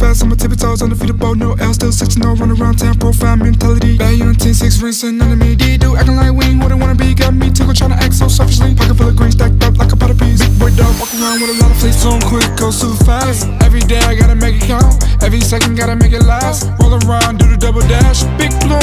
fast on my tippy toes, undefeatable, no L, still 6-0, run around town, profile mentality. Bad young 10-6 rings, and none of me. D-do acting like we ain't who they wanna be. Got me tickle trying to act so selfishly. Pocket full of green stacked up like a pot of peas. Big boy dog, walk around with a lot of fleas. Zoom quick, go super fast. Every day I gotta make it count. Every second gotta make it last. Roll around, do the double dash. Big blue